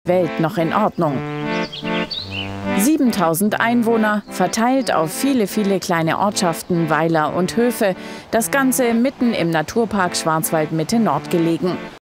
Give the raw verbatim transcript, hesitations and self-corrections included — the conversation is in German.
Welt noch in Ordnung. siebentausend Einwohner, verteilt auf viele, viele kleine Ortschaften, Weiler und Höfe. Das Ganze mitten im Naturpark Schwarzwald-Mitte Nord gelegen.